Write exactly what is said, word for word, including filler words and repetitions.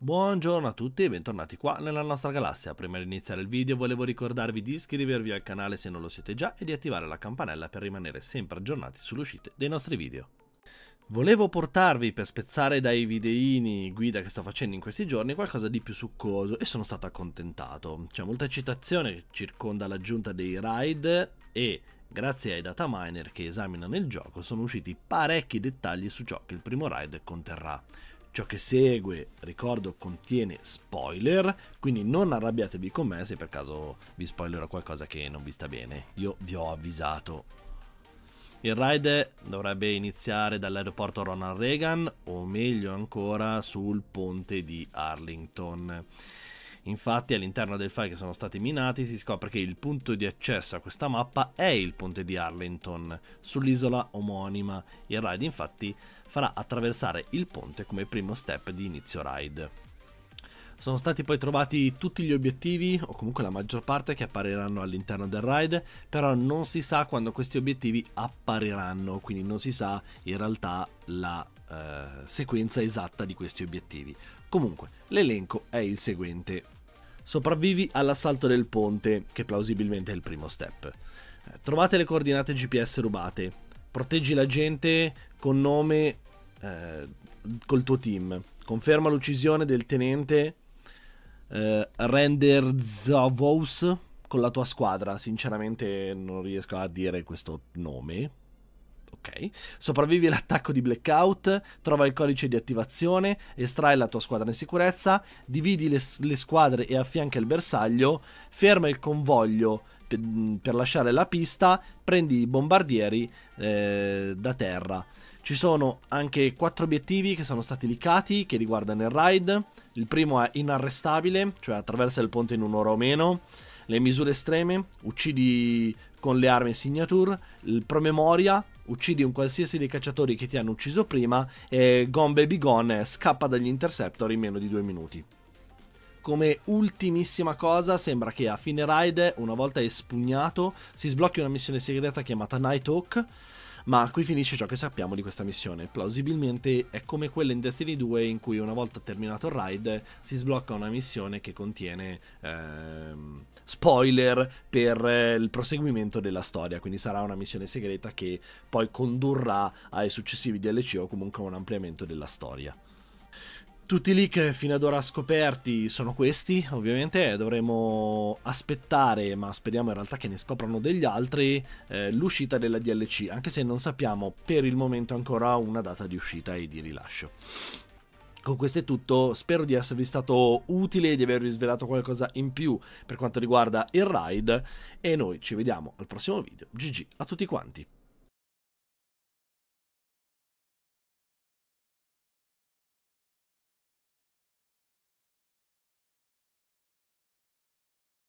Buongiorno a tutti e bentornati qua nella nostra galassia. Prima di iniziare il video volevo ricordarvi di iscrivervi al canale se non lo siete già e di attivare la campanella per rimanere sempre aggiornati sulle uscite dei nostri video. Volevo portarvi, per spezzare dai videini guida che sto facendo in questi giorni, qualcosa di più succoso e sono stato accontentato. C'è molta eccitazione che circonda l'aggiunta dei raid e, grazie ai data miner che esaminano il gioco, sono usciti parecchi dettagli su ciò che il primo raid conterrà. Ciò che segue, ricordo, contiene spoiler, quindi non arrabbiatevi con me se per caso vi spoilerò qualcosa che non vi sta bene. Io vi ho avvisato. Il raid dovrebbe iniziare dall'aeroporto Ronald Reagan, o meglio ancora sul ponte di Arlington. Infatti all'interno del file che sono stati minati si scopre che il punto di accesso a questa mappa è il ponte di Arlington, sull'isola omonima. Il raid infatti farà attraversare il ponte come primo step di inizio raid. Sono stati poi trovati tutti gli obiettivi, o comunque la maggior parte, che appariranno all'interno del raid, però non si sa quando questi obiettivi appariranno, quindi non si sa in realtà la eh, sequenza esatta di questi obiettivi. Comunque, l'elenco è il seguente. Sopravvivi all'assalto del ponte, che plausibilmente è il primo step. Trovate le coordinate G P S rubate. Proteggi la gente con nome eh, col tuo team. Conferma l'uccisione del tenente eh, Renderzavous con la tua squadra. Sinceramente non riesco a dire questo nome. Ok. Sopravvivi all'attacco di Blackout, trova il codice di attivazione, estrai la tua squadra in sicurezza, dividi le, le squadre e affianca il bersaglio, ferma il convoglio per, per lasciare la pista, prendi i bombardieri eh, da terra. Ci sono anche quattro obiettivi che sono stati leakati, che riguardano il raid. Il primo è inarrestabile, cioè attraversa il ponte in un'ora o meno. Le misure estreme, uccidi con le armi signature. Il promemoria, uccidi un qualsiasi dei cacciatori che ti hanno ucciso prima. E Gone Baby Gone, scappa dagli interceptor in meno di due minuti. Come ultimissima cosa, sembra che a fine raid, una volta espugnato, si sblocchi una missione segreta chiamata Nighthawk. Ma qui finisce ciò che sappiamo di questa missione. Plausibilmente è come quella in Destiny due in cui una volta terminato il raid si sblocca una missione che contiene ehm, spoiler per eh, il proseguimento della storia. Quindi sarà una missione segreta che poi condurrà ai successivi D L C o comunque a un ampliamento della storia. Tutti i leak fino ad ora scoperti sono questi, ovviamente dovremo aspettare, ma speriamo in realtà che ne scoprano degli altri, eh, l'uscita della D L C, anche se non sappiamo per il momento ancora una data di uscita e di rilascio. Con questo è tutto, spero di esservi stato utile e di avervi svelato qualcosa in più per quanto riguarda il raid, e noi ci vediamo al prossimo video. G G a tutti quanti!